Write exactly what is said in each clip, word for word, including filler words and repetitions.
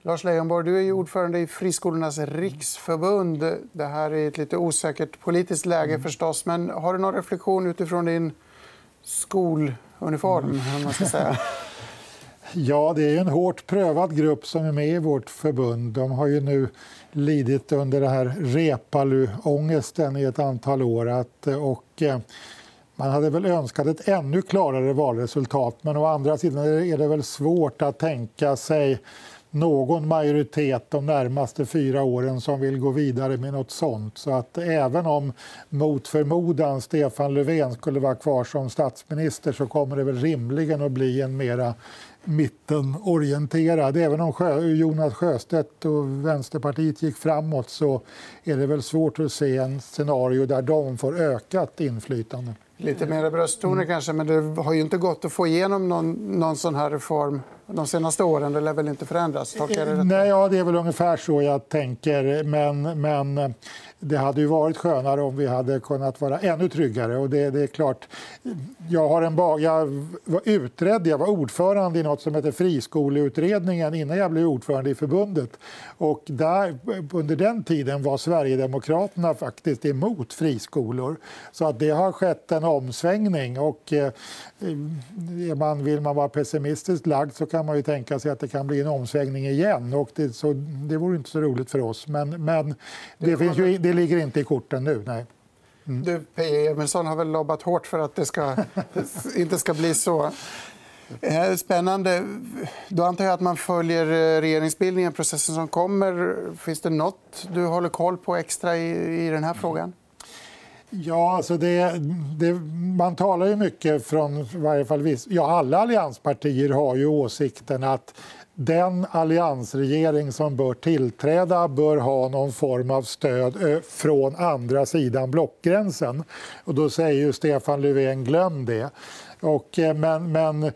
Lars Leijonborg, du är ju ordförande i Friskolornas riksförbund. Det här är ett lite osäkert politiskt läge mm. förstås. Men har du någon reflektion utifrån din skoluniform? Mm. Man ska säga? Ja, det är en hårt prövad grupp som är med i vårt förbund. De har ju nu lidit under det här Reepalu-ångesten i ett antal år. Att, och man hade väl önskat ett ännu klarare valresultat. Men å andra sidan är det väl svårt att tänka sig någon majoritet de närmaste fyra åren som vill gå vidare med något sånt. Så att även om mot förmodan Stefan Löfven skulle vara kvar som statsminister så kommer det väl rimligen att bli en mera mittenorienterad. Även om Sjö, Jonas Sjöstedt och Vänsterpartiet gick framåt så är det väl svårt att se en scenario där de får ökat inflytande. Lite mer brösttoner mm. kanske, men det har ju inte gått att få igenom någon, någon sån här reform de senaste åren. Det lär väl inte förändras? Det Nej, ja, det är väl ungefär så jag tänker. Men, men det hade ju varit skönare om vi hade kunnat vara ännu tryggare. Och det, det är klart, jag, har en bag, jag var utredd, jag var ordförande i något som heter Friskoleutredningen innan jag blev ordförande i förbundet. Och där, under den tiden var Sverigedemokraterna faktiskt emot friskolor. Så att det har skett en omsvängning och eh, man, vill man vara pessimistiskt lagd så kan man ju tänka sig att det kan bli en omsvängning igen. Och det, så, det vore inte så roligt för oss. Men, men det, det, finns ju, det ligger inte i korten nu, nej. Mm. Du, P E Emilsson har väl lobbat hårt för att det ska, inte ska bli så. Spännande. Då antar jag att man följer regeringsbildningen, processen som kommer. Finns det något du håller koll på extra i, i den här frågan? Ja, alltså det, det, man talar ju mycket från i varje fall viss, ja, alla allianspartier har ju åsikten att den alliansregering som bör tillträda bör ha någon form av stöd från andra sidan blockgränsen. Och då säger ju Stefan Löfven, glöm det. Och, men, men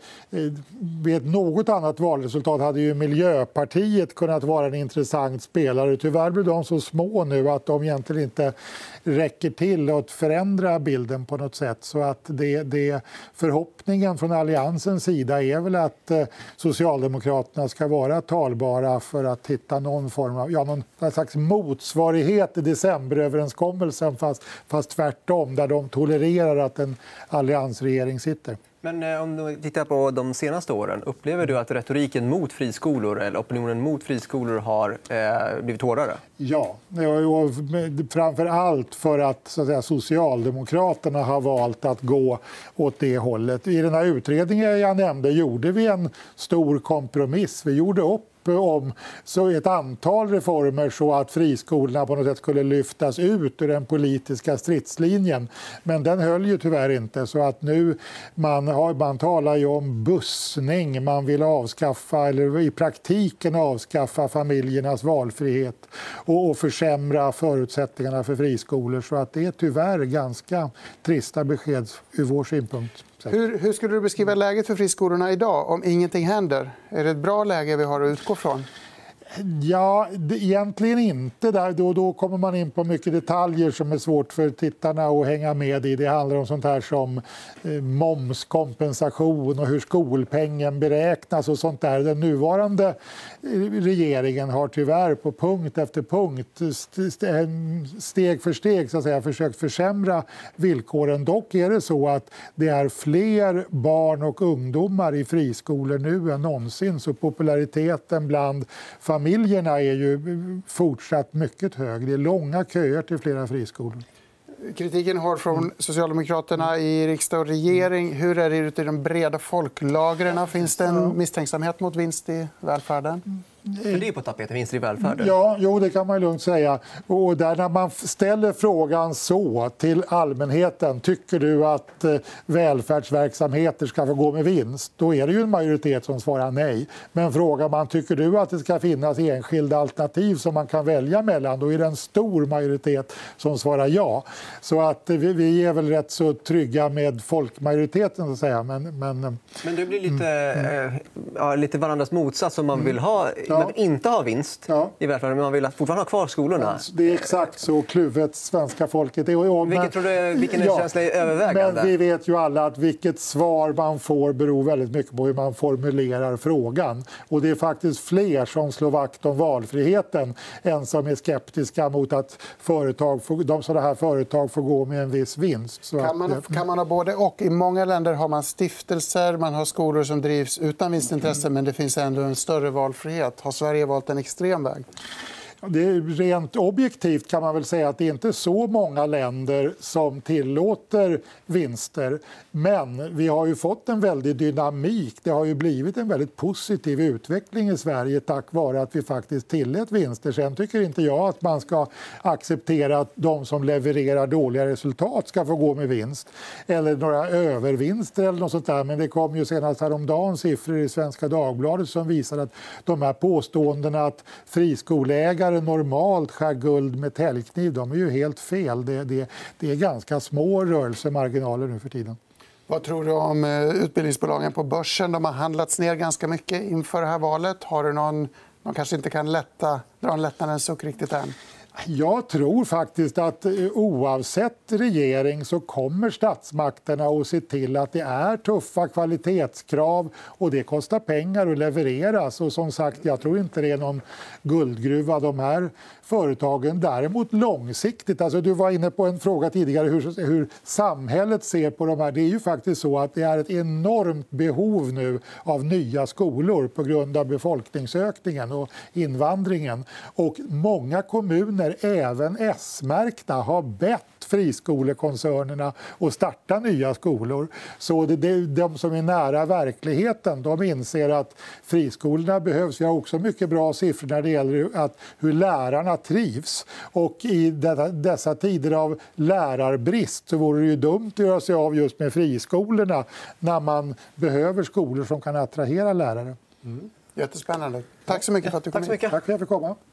vid något annat valresultat hade ju Miljöpartiet kunnat vara en intressant spelare. Tyvärr blir de så små nu att de egentligen inte räcker till att förändra bilden på något sätt. Så att det, det förhoppningen från alliansens sida är väl att Socialdemokraterna ska vara talbara för att hitta någon form av, ja, någon slags motsvarighet i decemberöverenskommelsen fast, fast tvärtom, där de tolererar att en alliansregering sitter. Men eh, om du tittar på de senaste åren, upplever du att retoriken mot friskolor eller opinionen mot friskolor har eh, blivit hårdare? Ja, och framför allt för att, så att säga, Socialdemokraterna har valt att gå åt det hållet. I den här utredningen jag nämnde gjorde vi en stor kompromiss. Vi gjorde upp om så ett antal reformer så att friskolorna på något sätt skulle lyftas ut ur den politiska stridslinjen. Men den höll ju tyvärr inte, så att nu man, har, man talar ju om bussning, man vill avskaffa eller i praktiken avskaffa familjernas valfrihet och, och försämra förutsättningarna för friskolor, så att det är tyvärr ganska trista besked ur vår synpunkt. Hur, hur skulle du beskriva läget för friskolorna idag om ingenting händer? Är det ett bra läge vi har att utgå från? Ja, det, egentligen inte. Där, då, då kommer man in på mycket detaljer som är svårt för tittarna att hänga med i. Det handlar om sånt här som eh, momskompensation och hur skolpengen beräknas och sånt där. Den nuvarande eh, regeringen har tyvärr på punkt efter punkt st- st- steg för steg så att säga, försökt försämra villkoren. Dock är det så att det är fler barn och ungdomar i friskolor nu än någonsin, så populariteten bland familjerna är ju fortsatt mycket hög. Det är långa köer till flera friskolor. Kritiken har från Socialdemokraterna i riksdag och regering. Hur är det ute i de breda folklagren? Finns det en misstänksamhet mot vinst i välfärden? För det är på tapeten, vinster i välfärden. Ja, jo, det kan man lugnt säga. Och där när man ställer frågan så till allmänheten, tycker du att eh, välfärdsverksamheter ska få gå med vinst? Då är det ju en majoritet som svarar nej. Men frågar man, tycker du att det ska finnas enskilda alternativ som man kan välja mellan? Då är det en stor majoritet som svarar ja. Så att eh, vi, vi är väl rätt så trygga med folkmajoriteten så att säga. Men, men, men det blir lite, mm. eh, ja, lite varandras motsats om man vill ha man vill inte ha vinst ja. i välfärden, men man vill fortfarande ha kvar skolorna. Det är exakt så kluvet svenska folket är. Vilket tror du, vilken är ja, känsla är övervägande? Men vi vet ju alla att vilket svar man får beror väldigt mycket på hur man formulerar frågan. Och det är faktiskt fler som slår vakt om valfriheten än som är skeptiska mot att företag får, de sådana här företag får gå med en viss vinst. Så kan, man, kan man ha både och? I många länder har man stiftelser, man har skolor som drivs utan vinstintresse, mm. men det finns ändå en större valfrihet. Har Sverige valt en extrem väg? Det är rent objektivt kan man väl säga att det är inte så många länder som tillåter vinster. Men vi har ju fått en väldig dynamik. Det har ju blivit en väldigt positiv utveckling i Sverige tack vare att vi faktiskt tillät vinster. Sen tycker inte jag att man ska acceptera att de som levererar dåliga resultat ska få gå med vinst. Eller några övervinster eller något sånt där. Men det kom ju senast häromdagen siffror i Svenska Dagbladet som visar att de här påståendena att friskolägare normalt skär guld med täljkniv, de är ju helt fel. Det, det, det är ganska små rörelsemarginaler nu för tiden. Vad tror du om utbildningsbolagen på börsen? De har handlats ner ganska mycket inför det här valet. Har du någon, de kanske inte kan lätta, dra en lättnadens suck riktigt än? Jag tror faktiskt att oavsett regering så kommer statsmakterna att se till att det är tuffa kvalitetskrav och det kostar pengar att levereras. Och som sagt, jag tror inte det är någon guldgruva de här företagen. Däremot långsiktigt, alltså du var inne på en fråga tidigare hur, hur samhället ser på de här. Det är ju faktiskt så att det är ett enormt behov nu av nya skolor på grund av befolkningsökningen och invandringen. Och många kommuner, även S-märkta, har bett friskolekoncernerna att starta nya skolor. Så det, det, de som är nära verkligheten, de inser att friskolorna behövs. Vi har också mycket bra siffror när det gäller att, hur lärarna trivs. Och i detta, dessa tider av lärarbrist så vore det ju dumt att göra sig av just med friskolorna när man behöver skolor som kan attrahera lärare. Mm. Jättespännande. Tack så mycket för att du kom Tack så mycket. Tack för att jag fick komma.